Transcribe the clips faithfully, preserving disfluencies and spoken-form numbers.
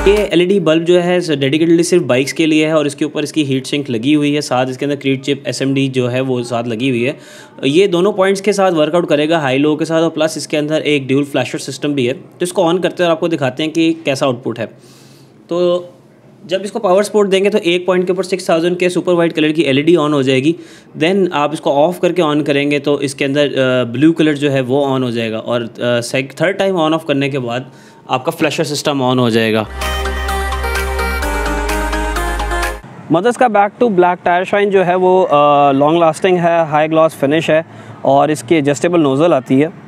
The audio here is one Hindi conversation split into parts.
ये एलईडी बल्ब जो है डेडिकेटली सिर्फ बाइक्स के लिए है और इसके ऊपर इसकी हीट सिंक लगी हुई है, साथ इसके अंदर क्रीट चिप एसएमडी जो है वो साथ लगी हुई है। ये दोनों पॉइंट्स के साथ वर्कआउट करेगा हाई लो के साथ, और प्लस इसके अंदर एक ड्यूल फ्लैशर सिस्टम भी है। तो इसको ऑन करते हैं और आपको दिखाते हैं कि कैसा आउटपुट है। तो जब इसको पावर सपोर्ट देंगे तो एक पॉइंट के ऊपर सिक्स थाउजेंड के सुपर वाइट कलर की एलईडी ऑन हो जाएगी। देन आप इसको ऑफ करके ऑन करेंगे तो इसके अंदर ब्लू कलर जो है वो ऑन हो जाएगा, और थर्ड टाइम ऑन ऑफ करने के बाद आपका फ्लैशर सिस्टम ऑन हो जाएगा। मदर्स का back to black tyre shine जो है वो लॉन्ग लास्टिंग है, हाई ग्लॉस फिनिश है, और इसकी एडजस्टेबल नोज़ल आती है।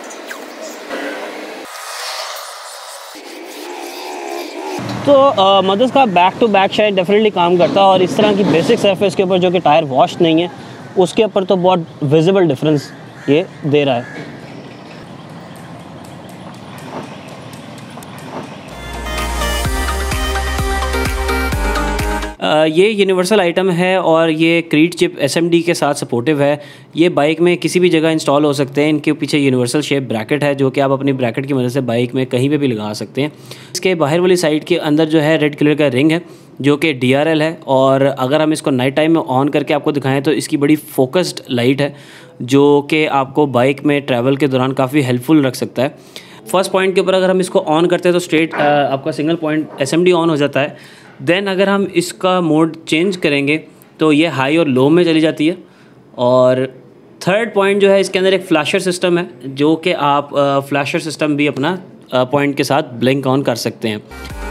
तो मदर्स का back to back shine definitely काम करता है, और इस तरह की बेसिक सरफेस के ऊपर जो कि टायर वॉश नहीं है उसके ऊपर तो बहुत विजिबल डिफरेंस ये दे रहा है। Uh, ये यूनिवर्सल आइटम है और ये क्रीट चिप एसएमडी के साथ सपोर्टिव है। ये बाइक में किसी भी जगह इंस्टॉल हो सकते हैं। इनके पीछे यूनिवर्सल शेप ब्रैकेट है जो कि आप अपनी ब्रैकेट की मदद से बाइक में कहीं पे भी लगा सकते हैं। इसके बाहर वाली साइड के अंदर जो है रेड कलर का रिंग है जो कि डीआरएल है, और अगर हम इसको नाइट टाइम में ऑन करके आपको दिखाएं तो इसकी बड़ी फोकस्ड लाइट है जो कि आपको बाइक में ट्रैवल के दौरान काफ़ी हेल्पफुल रख सकता है। फर्स्ट पॉइंट के ऊपर अगर हम इसको ऑन करते हैं तो स्ट्रेट आपका सिंगल पॉइंट एसएमडी ऑन हो जाता है। देन अगर हम इसका मोड चेंज करेंगे तो ये हाई और लो में चली जाती है। और थर्ड पॉइंट जो है इसके अंदर एक फ्लैशर सिस्टम है जो कि आप फ्लैशर सिस्टम भी अपना पॉइंट के साथ ब्लिंक ऑन कर सकते हैं।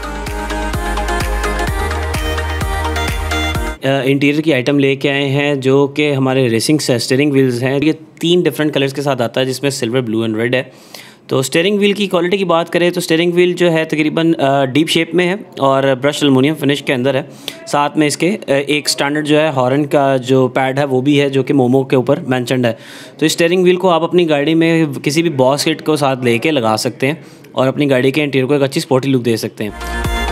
इंटीरियर की आइटम लेके आए हैं जो कि हमारे रेसिंग स्टीयरिंग व्हील्स हैं। ये तीन डिफरेंट कलर्स के साथ आता है जिसमें सिल्वर, ब्लू एंड रेड है। तो स्टीयरिंग व्हील की क्वालिटी की बात करें तो स्टीयरिंग व्हील जो है तकरीबन डीप शेप में है और ब्रश एलुमिनियम फिनिश के अंदर है। साथ में इसके एक स्टैंडर्ड जो है हॉर्न का जो पैड है वो भी है जो कि मोमो के ऊपर मेंशन्ड है। तो इस स्टीयरिंग व्हील को आप अपनी गाड़ी में किसी भी बॉस किट को साथ लेके लगा सकते हैं और अपनी गाड़ी के इंटीरियर को एक अच्छी स्पोर्टी लुक दे सकते हैं।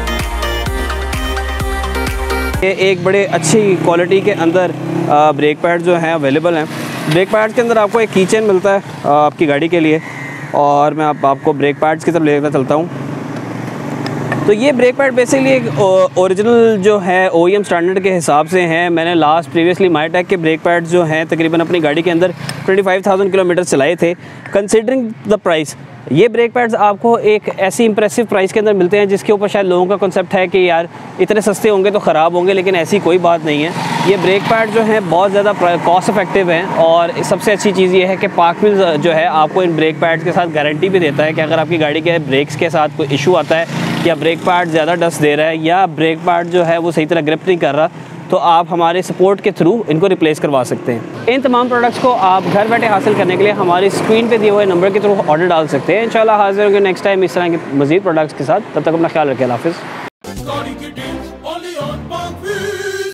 ये एक बड़े अच्छी क्वालिटी के अंदर ब्रेक पैड जो हैं अवेलेबल हैं। ब्रेक पैड के अंदर आपको एक कीचेन मिलता है आपकी गाड़ी के लिए, और मैं आप, आपको ब्रेक पैड्स की तरफ लेकर चलता हूँ। तो ये ब्रेक पैड बेसिकली एक ओरिजिनल जो है ओईएम स्टैंडर्ड के हिसाब से हैं। मैंने लास्ट प्रीवियसली माइटेक के ब्रेक पैड जो हैं तकरीबन अपनी गाड़ी के अंदर पच्चीस हज़ार किलोमीटर चलाए थे। कंसिडरिंग द प्राइस, ये ब्रेक पैड्स आपको एक ऐसी इंप्रेसिव प्राइस के अंदर मिलते हैं जिसके ऊपर शायद लोगों का कॉन्सेप्ट है कि यार इतने सस्ते होंगे तो ख़राब होंगे, लेकिन ऐसी कोई बात नहीं है। ये ब्रेक पैड जो हैं बहुत ज़्यादा कॉस्ट इफेक्टिव हैं, और सबसे अच्छी चीज़ ये है कि पार्क व्हील्स जो है आपको इन ब्रेक पैड्स के साथ गारंटी भी देता है कि अगर आपकी गाड़ी के ब्रेक्स के साथ कोई इशू आता है या ब्रेक पैड ज़्यादा डस्ट दे रहा है या ब्रेक पैड जो है वो सही तरह ग्रिप नहीं कर रहा, तो आप हमारे सपोर्ट के थ्रू इनको रिप्लेस करवा सकते हैं। इन तमाम प्रोडक्ट्स को आप घर बैठे हासिल करने के लिए हमारी स्क्रीन पे दिए हुए नंबर के थ्रू ऑर्डर डाल सकते हैं। इंशाल्लाह हाजिर होंगे नेक्स्ट टाइम इस तरह के मज़ीद प्रोडक्ट्स के साथ। तब तक अपना ख्याल रखें। अल्लाह हाफ़िज़।